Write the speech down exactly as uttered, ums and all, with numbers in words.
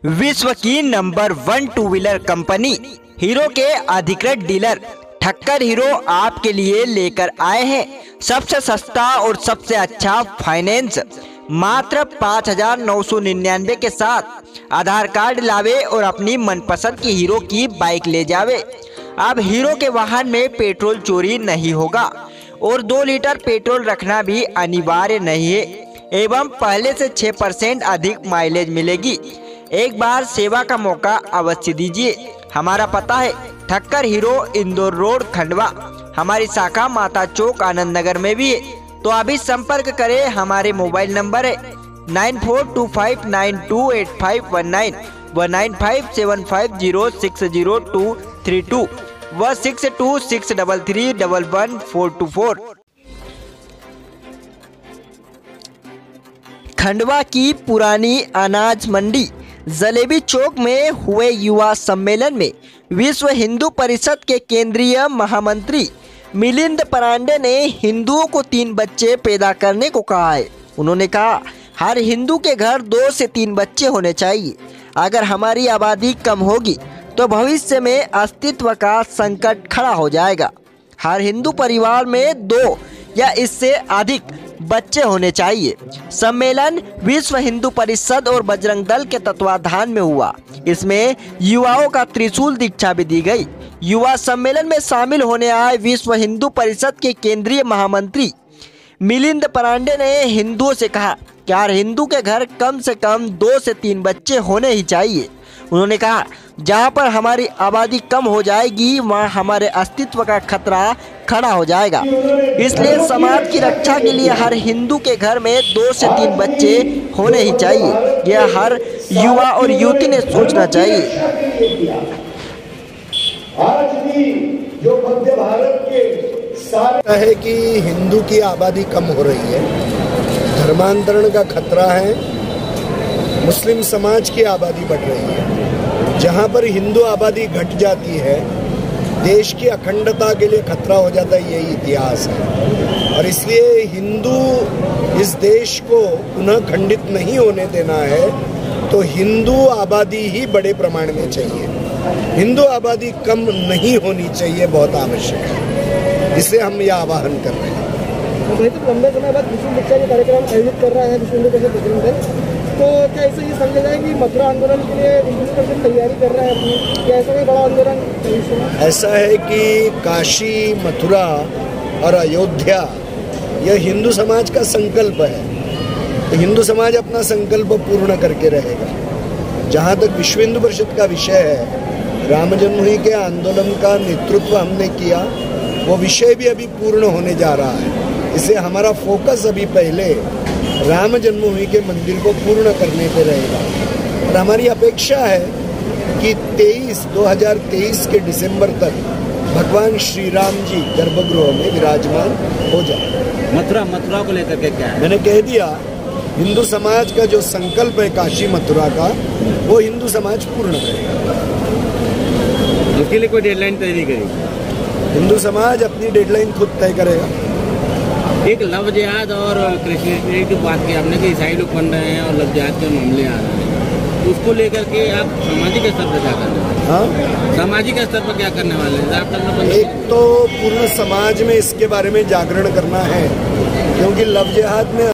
विश्व की number one two wheeler company Hero के अधिकृत डीलर ठक्कर हीरो आपके लिए लेकर आए हैं सबसे सस्ता और सबसे अच्छा फाइनेंस मात्र पाँच हजार नौ सौ निन्यानवे के साथ। आधार कार्ड लावे और अपनी मनपसंद की हीरो की बाइक ले जावे। अब हीरो के वाहन में पेट्रोल चोरी नहीं होगा और दो लीटर पेट्रोल रखना भी अनिवार्य नहीं है एवं पहले से छह परसेंट अधिक माइलेज मिलेगी। एक बार सेवा का मौका अवश्य दीजिए। हमारा पता है ठक्कर हीरो इंदौर रोड खंडवा। हमारी शाखा माता चौक आनंद नगर में भी है, तो अभी संपर्क करें। हमारे मोबाइल नंबर है nine four two five nine two eight five one nine व nine five seven five zero six zero two three two व six two six double three double one four two four. Khandwa की पुरानी अनाज मंडी जलेबी चौक में हुए युवा सम्मेलन में विश्व हिंदू परिषद के केंद्रीय महामंत्री मिलिंद परांडे ने हिंदुओं को तीन बच्चे पैदा करने को कहा है। उन्होंने कहा, हर हिंदू के घर दो से तीन बच्चे होने चाहिए। अगर हमारी आबादी कम होगी तो भविष्य में अस्तित्व का संकट खड़ा हो जाएगा। हर हिंदू परिवार में दो या इससे अधिक बच्चे होने चाहिए। सम्मेलन विश्व हिंदू परिषद और बजरंग दल के तत्वाधान में हुआ। इसमें युवाओं का त्रिशूल दीक्षा भी दी गई। युवा सम्मेलन में शामिल होने आए विश्व हिंदू परिषद के केंद्रीय महामंत्री मिलिंद परांडे ने हिंदुओं से कहा कि हर हिंदू के घर कम से कम दो से तीन बच्चे होने ही चाहिए। उन्होंने कहा, जहां पर हमारी आबादी कम हो जाएगी वहां हमारे अस्तित्व का खतरा खड़ा हो जाएगा। इसलिए समाज की रक्षा के लिए हर हिंदू के घर में दो से तीन बच्चे होने ही चाहिए। यह हर युवा और युवती ने सोचना चाहिए। आज भी जो मध्य भारत के सारे है कि हिंदू की आबादी कम हो रही है, धर्मांतरण का खतरा है, मुस्लिम समाज की आबादी बढ़ रही है। जहां पर हिंदू आबादी घट जाती है देश की अखंडता के लिए खतरा हो जाता है, यही इतिहास है। और इसलिए हिंदू इस देश को पुनः खंडित नहीं होने देना है तो हिंदू आबादी ही बड़े प्रमाण में चाहिए। हिंदू आबादी कम नहीं होनी चाहिए, बहुत आवश्यक है। इससे हम यह आह्वान कर रहे हैं। तो लंबे समय बाद विश्व दीक्षा के कार्यक्रम आयोजित कर रहा है विश्व हिंदू परिषद बजरंग दल, तो क्या ऐसे ये समझा जाए कि मथुरा आंदोलन के लिए विश्व हिंदू परिषद तैयारी कर रहा है अपनी, क्या ऐसा कोई बड़ा आंदोलन? ऐसा है कि काशी, मथुरा और अयोध्या यह हिंदू समाज का संकल्प है, तो हिंदू समाज अपना संकल्प पूर्ण करके रहेगा। जहाँ तक विश्व हिंदू परिषद का विषय है, राम जन्मभूमि के आंदोलन का नेतृत्व हमने किया, वो विषय भी अभी पूर्ण होने जा रहा है। इसलिए हमारा फोकस अभी पहले राम जन्मभूमि के मंदिर को पूर्ण करने पे रहेगा और हमारी अपेक्षा है कि तेईस दो हज़ार तेईस के दिसंबर तक भगवान श्री राम जी गर्भगृह में विराजमान हो जाए। मथुरा मथुरा को लेकर के क्या है? मैंने कह दिया, हिंदू समाज का जो संकल्प है काशी मथुरा का, वो हिंदू समाज पूर्ण करेगा। उसके लिए कोई डेडलाइन तय नहीं करेगी? हिंदू समाज अपनी डेडलाइन खुद तय करेगा। एक लव जिहाद और क्रिश्चियनिटी की बात की आपने कि ईसाई लोग बन रहे हैं और लव जिहाद के मामले आ रहे हैं, तो उसको लेकर के आप सामाजिक स्तर पर क्या करने वाले हैं? हाँ, सामाजिक स्तर पर क्या करने वाले हैं? एक तो पूर्ण समाज में इसके बारे में जागरण करना है, क्योंकि लव जिहाद में